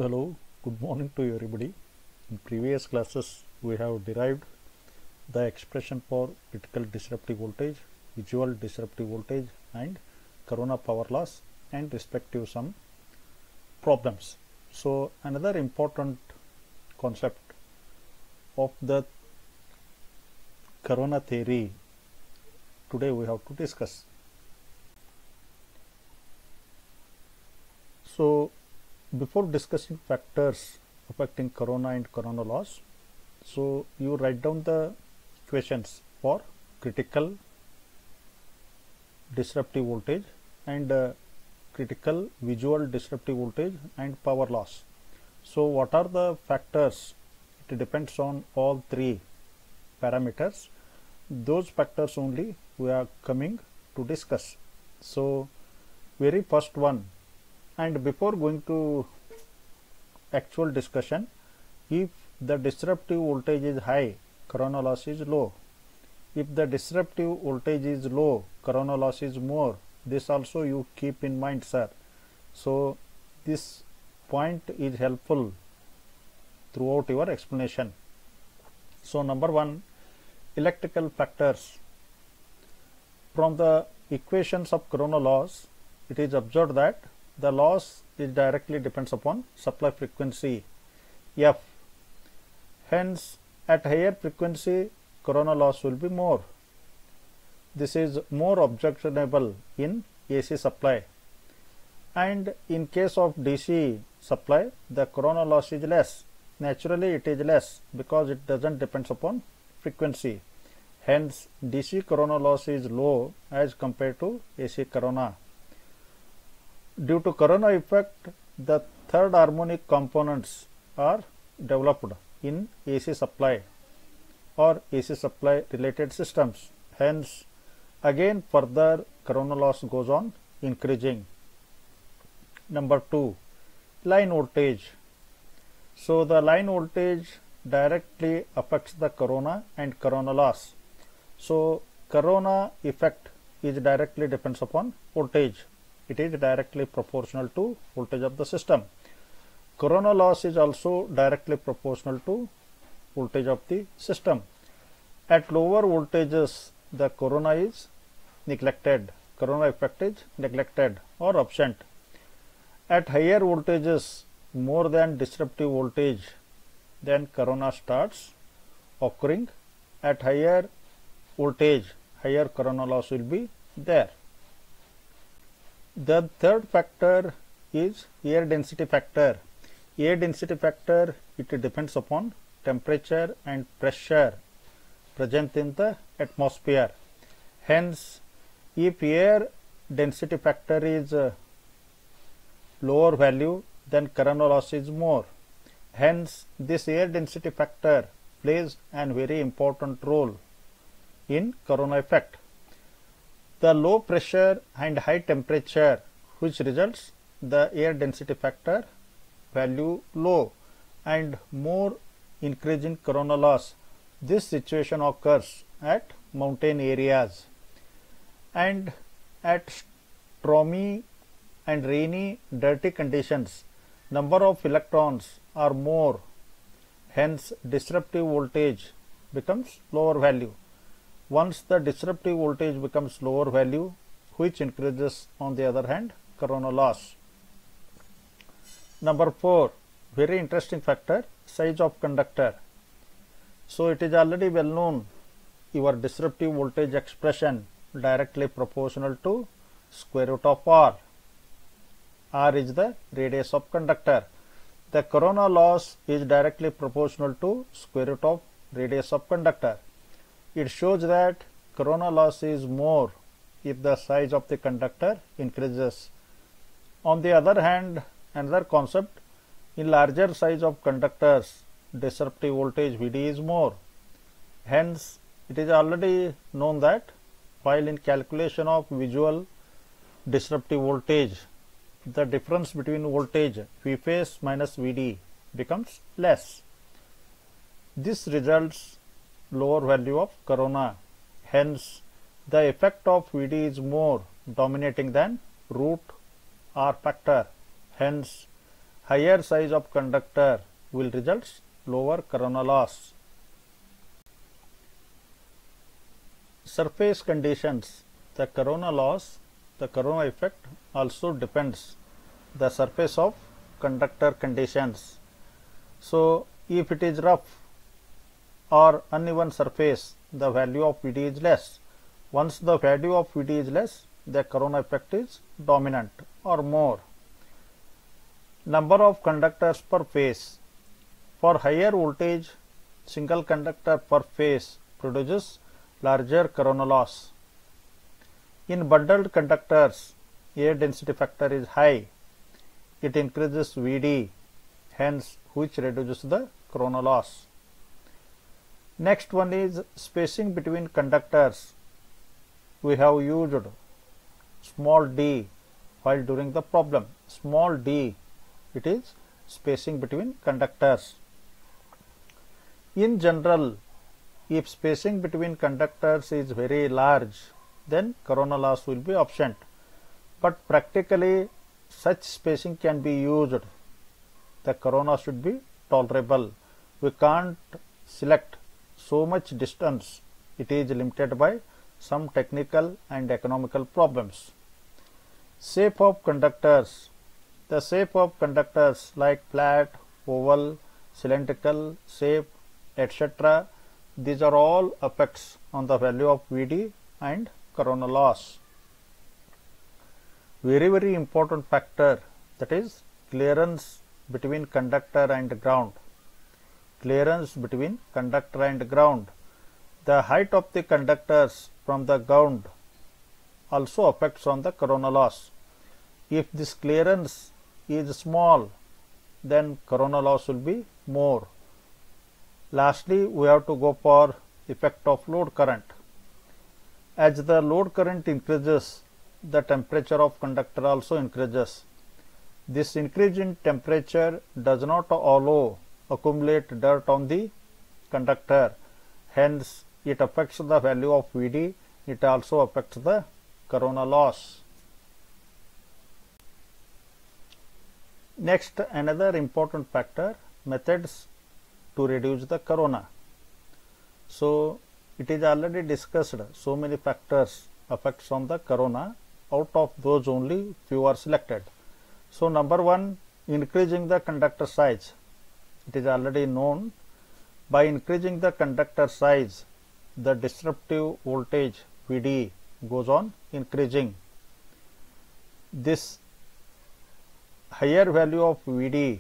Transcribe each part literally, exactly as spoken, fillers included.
Hello, good morning to everybody. In previous classes, we have derived the expression for critical disruptive voltage, visual disruptive voltage, and corona power loss and respective some problems. So, another important concept of the corona theory today we have to discuss. So, before discussing factors affecting corona and corona loss, so you write down the equations for critical disruptive voltage and uh, critical visual disruptive voltage and power loss. So what are the factors? It depends on all three parameters. Those factors only we are coming to discuss. So very first one, and before going to actual discussion, if the disruptive voltage is high, corona loss is low. If the disruptive voltage is low, corona loss is more. This also you keep in mind, sir. So this point is helpful throughout your explanation. So number one, electrical factors. From the equations of corona loss, it is observed that the loss is directly depends upon supply frequency F. Hence, at higher frequency, corona loss will be more. This is more objectionable in A C supply, and in case of D C supply, the corona loss is less. Naturally, it is less because it doesn't depends upon frequency. Hence, D C corona loss is low as compared to A C corona. Due to corona effect, the third harmonic components are developed in A C supply or A C supply related systems. Hence, again further corona loss goes on increasing. Number two, line voltage. So the line voltage directly affects the corona and corona loss. So corona effect is directly depends upon voltage. It is directly proportional to voltage of the system. Corona loss is also directly proportional to voltage of the system. At lower voltages, the corona is neglected. Corona effect is neglected or absent. At higher voltages, more than disruptive voltage, then corona starts occurring. At higher voltage, higher corona loss will be there. The third factor is air density factor. Air density factor, it depends upon temperature and pressure present in the atmosphere. Hence, if air density factor is uh, lower value, then corona loss is more. Hence, this air density factor plays a very important role in corona effect. The low pressure and high temperature, which results the air density factor value low and more increase in corona loss. This situation occurs at mountain areas, and at stormy and rainy dirty conditions, number of electrons are more. Hence, disruptive voltage becomes lower value. Once the disruptive voltage becomes lower value, which increases on the other hand corona loss. Number four, very interesting factor, size of conductor. So it is already well known, your disruptive voltage expression directly proportional to square root of R. R is the radius of conductor. The corona loss is directly proportional to square root of radius of conductor. It shows that corona loss is more if the size of the conductor increases. On the other hand, another concept, in larger size of conductors, disruptive voltage V D is more. Hence, it is already known that while in calculation of visual disruptive voltage, the difference between voltage V phase minus V D becomes less. This results lower value of corona. Hence, the effect of V D is more dominating than root R factor. Hence, higher size of conductor will result lower corona loss. Surface conditions. The corona loss, the corona effect also depends the surface of conductor conditions. So if it is rough or uneven surface, the value of V D is less. Once the value of V D is less, the corona effect is dominant or more. Number of conductors per phase. For higher voltage, single conductor per phase produces larger corona loss. In bundled conductors, air density factor is high. It increases V D, hence which reduces the corona loss. Next one is spacing between conductors. We have used small d while during the problem. Small d, it is spacing between conductors. In general, if spacing between conductors is very large, then corona loss will be absent. But practically, such spacing can be used. The corona should be tolerable. We can't select so much distance. It is limited by some technical and economical problems. Shape of conductors. The shape of conductors like flat, oval, cylindrical shape, et cetera. These are all effects on the value of V D and corona loss. Very very important factor, that is clearance between conductor and ground. Clearance between conductor and ground. The height of the conductors from the ground also affects on the corona loss. If this clearance is small, then corona loss will be more. Lastly, we have to go for effect of load current. As the load current increases, the temperature of conductor also increases. This increase in temperature does not allow accumulate dirt on the conductor, hence it affects the value of V D. It also affects the corona loss. Next, another important factor, methods to reduce the corona. So it is already discussed, so many factors affects on the corona. Out of those only few are selected. So number one, increasing the conductor size. It is already known, by increasing the conductor size, the disruptive voltage V D goes on increasing. This higher value of V D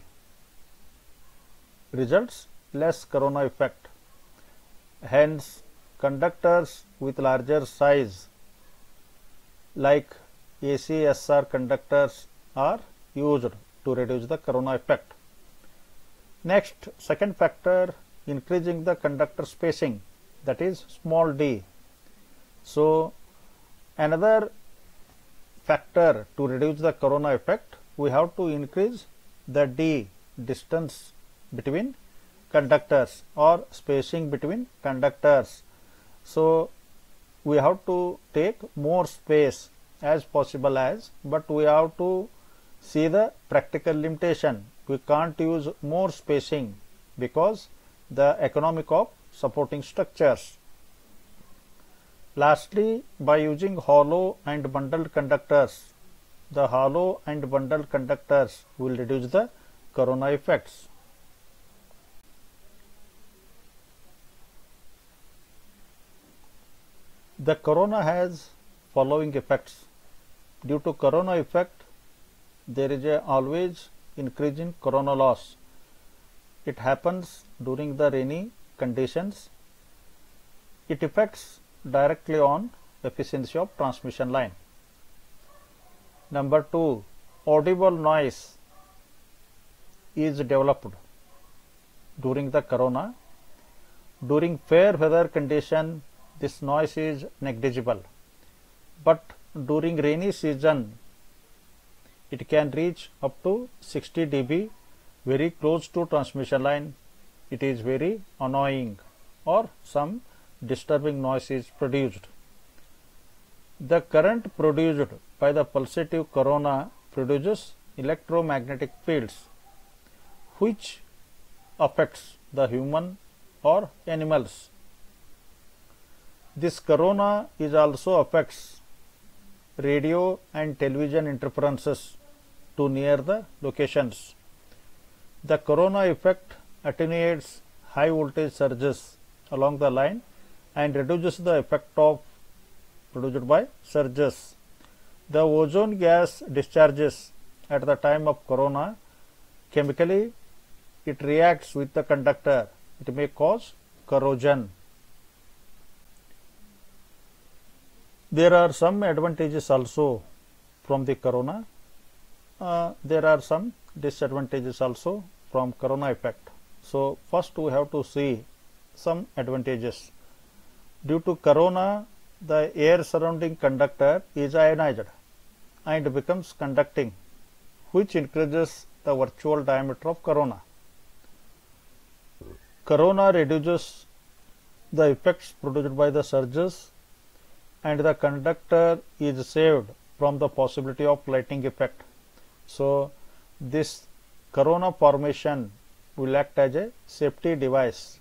results less corona effect. Hence, conductors with larger size like A C S R conductors are used to reduce the corona effect. Next, second factor, increasing the conductor spacing, that is small d. So another factor to reduce the corona effect, we have to increase the d, distance between conductors or spacing between conductors. So we have to take more space as possible as, but we have to see the practical limitation. We can't use more spacing because the economic of supporting structures. Lastly, by using hollow and bundled conductors, the hollow and bundled conductors will reduce the corona effects. The corona has following effects. Due to corona effect, there is a always increase in corona loss. It happens during the rainy conditions. It affects directly on efficiency of transmission line. Number two, audible noise is developed during the corona. During fair weather condition, this noise is negligible, but during rainy season, it can reach up to sixty D B, very close to transmission line. It is very annoying or some disturbing noise is produced. The current produced by the pulsative corona produces electromagnetic fields. which affects the human or animals. This corona is also affects radio and television interferences to near the locations. The corona effect attenuates high voltage surges along the line and reduces the effect of produced by surges. The ozone gas discharges at the time of corona. Chemically, it reacts with the conductor. It may cause corrosion. There are some advantages also from the corona. Uh, there are some disadvantages also from corona effect. So first we have to see some advantages. Due to corona, the air surrounding conductor is ionized and becomes conducting, which increases the virtual diameter of corona. Corona reduces the effects produced by the surges, and the conductor is saved from the possibility of lightning effect. So this corona formation will act as a safety device.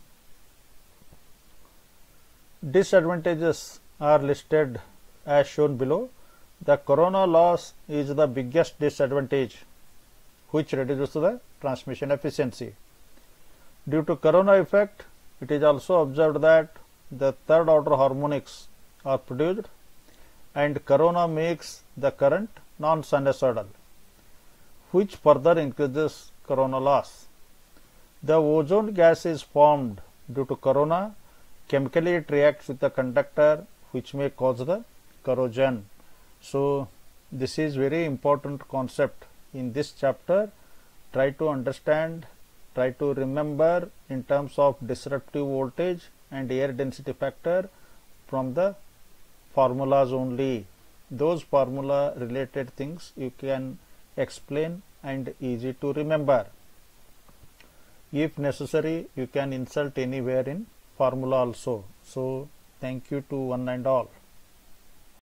Disadvantages are listed as shown below. The corona loss is the biggest disadvantage, which reduces the transmission efficiency. Due to corona effect, it is also observed that the third order harmonics are produced and corona makes the current non-sinusoidal, which further increases corona loss. The ozone gas is formed due to corona. Chemically, it reacts with the conductor, which may cause the corrosion. So this is very important concept in this chapter. Try to understand, try to remember in terms of disruptive voltage and air density factor from the formulas only. Those formula related things you can explain and easy to remember. If necessary, you can insert anywhere in formula also. So thank you to one and all.